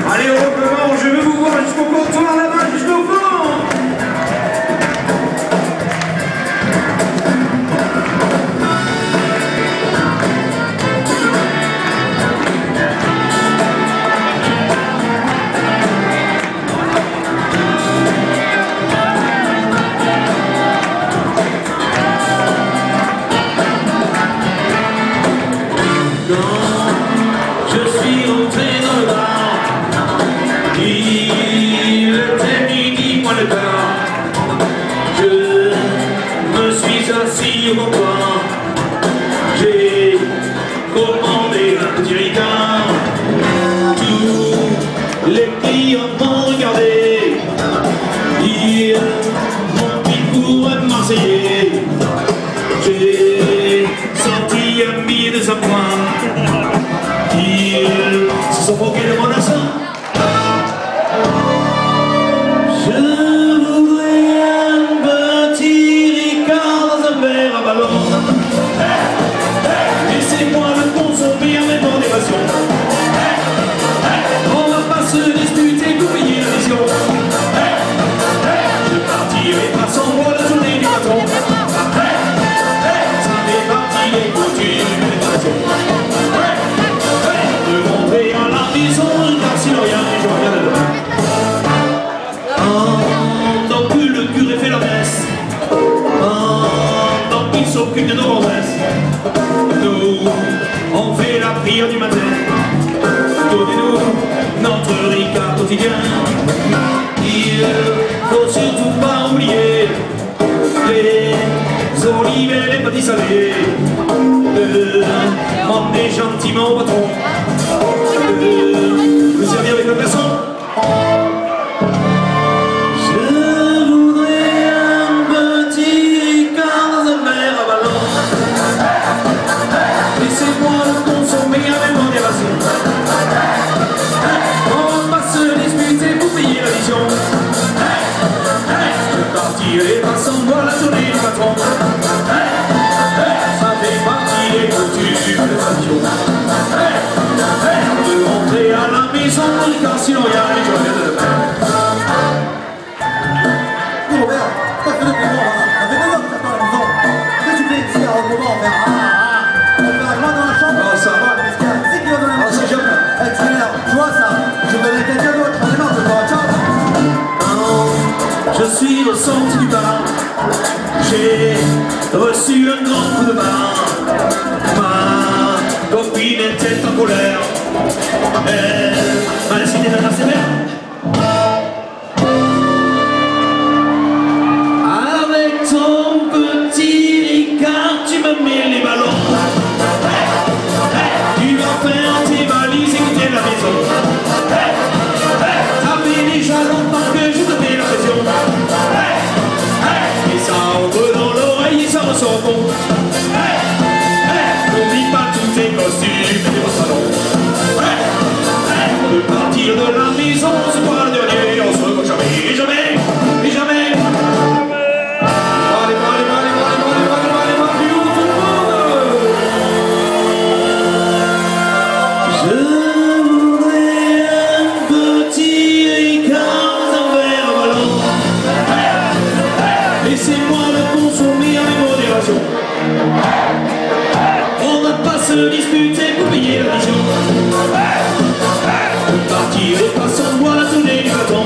Allez, on recommence, je veux vous voir jusqu'au comptoir là-bas, jusqu'au fond. Au comptoir, j'ai commandé un petit ricard. Tous les clients m'ont regardé, ils m'ont pris pour un Marseillais. J'ai sorti un billet de 100 points, ils se sont moqués de mon accent. Laissez-moi le consommer avec modération. On va pas se disputer pour payer la mission. Je partirai pas sans moi la journée du patron. Ça fait partie des coutumes de la nation. De rentrer à la maison, car sinon rien, je reviens de demain. Pendant que le curé fait la messe, pendant qu'il s'occupe de nos gonzesses, nous, on fait la prière du matin. Donnez-nous notre ricard quotidien. Il faut surtout pas oublier les olives et les petits salés. Demandez gentiment au patron de vous servir avec le glaçon. On va se disputer pour payer la mission. Je partirai pas sans moi la journée du patron. Ça fait partie des coutumes de la nation. De rentrer à la maison, car sinon il y a les journées de demain. Dis Robert, t'as fait depuis longtemps là. Ça fait 2 ans que t'attends à la maison. Qu'est-ce que tu fais ici à Roquemont? On fait moi dans la chambre. Oh, ça va. Qu'est-ce qu'il y a? C'est qui va donner la c'est jamais. Tu m'énerves, tu vois ça? Je vais donner quelqu'un d'autre. Allez, non, je vais voir. Ciao. Je suis ressorti du bar. J'ai reçu un grand coup de barre. Ma copine était en colère. Elle m'a décidé de la sévère. Avec ton petit ricard, tu me mets les ballons. Tu vas faire tes valises et quitter la maison. Ça fait déjà longtemps que je te fais la pression. Et ça entre dans l'oreille et ça ressort bon. N'oublie pas tous tes costumes et tes pantalons. De partir de la maison, c'est pas le dernier. On se revoit jamais, jamais, et jamais. Laissez-moi le consommer avec modération. On va pas se disputer pour payer la mission. Je partirai pas sans moi la tournée du bâton.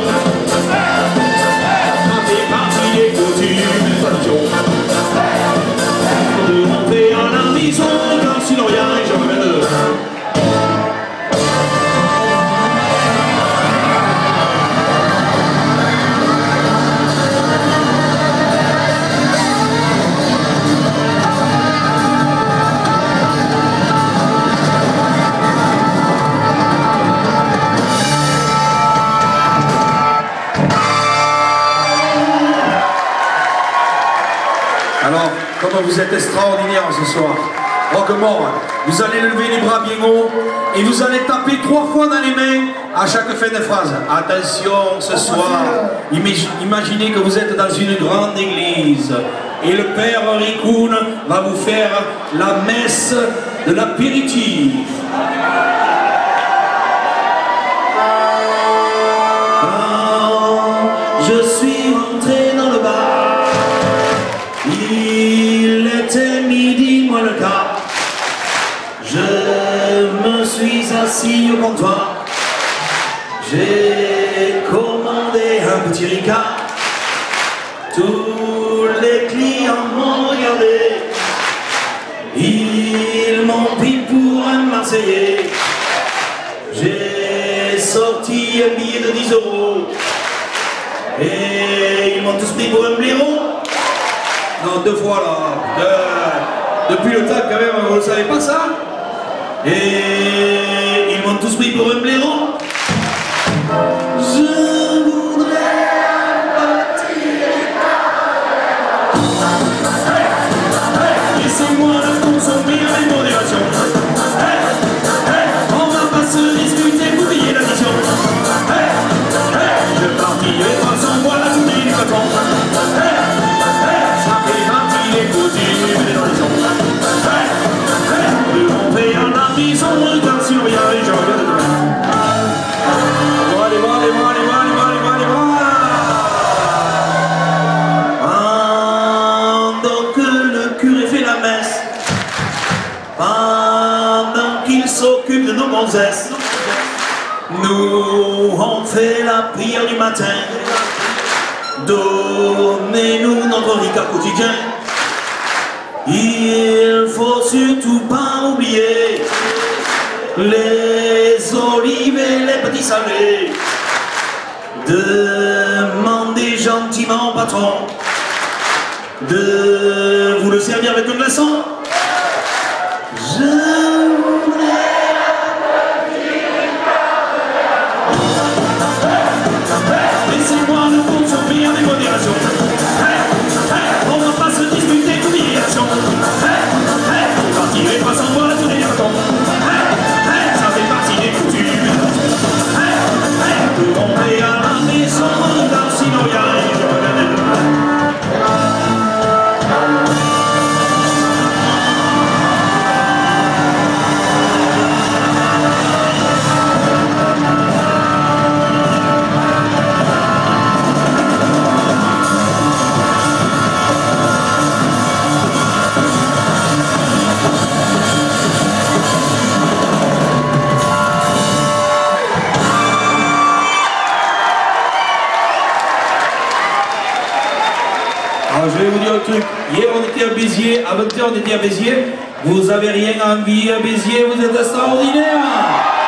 Ça fait partie des coutumes de tradition. De rentrer à la maison, car sinon rien et je reviens de demain. Alors, comme vous êtes extraordinaire ce soir, Roquemont, vous allez lever les bras bien haut et vous allez taper 3 fois dans les mains à chaque fin de phrase. Attention, ce soir, imaginez que vous êtes dans une grande église et le père Ricoun va vous faire la messe de l'apéritif. J'ai commandé un petit Ricard. Tous les clients m'ont regardé. Ils m'ont pris pour un Marseillais. J'ai sorti un billet de 10 €. Et ils m'ont tous pris pour un blaireau. Non, 2 fois là. Depuis le temps quand même, vous ne savez pas ça? Et ils m'ont tous pris pour un blaireau. Je voudrais un petit laissez-moi le consommer avec modération. On va pas se disputer pour payer l'addition. Je partirai pas sans boire la journée du patron. Ça fait partie des coutumes des traditions. Le rentrer à la maison, regarde si on y arrive, je regarde demain. Pendant que le curé fait la messe, pendant qu'il s'occupe de nos gonzesses, nous on fait la prière du matin. Donnez-nous notre Ricard quotidien. Il faut surtout pas oublier les olives et les petits salés. Demandez gentiment au patron de vous le servir avec un glaçon. Je voudrais laissez-moi le consommer avec modération. On va pas se disputer pour l'irrigation. Partirez pas sans boire la tournée du bâton. Ça fait partie des coutumes. Pour rentrer à la maison, regarde sinon y'a rien, je regarde le plan. Alors je vais vous dire un truc, hier on était à Béziers, à 20h on était à Béziers, vous avez rien envie à Béziers, vous êtes extraordinaire.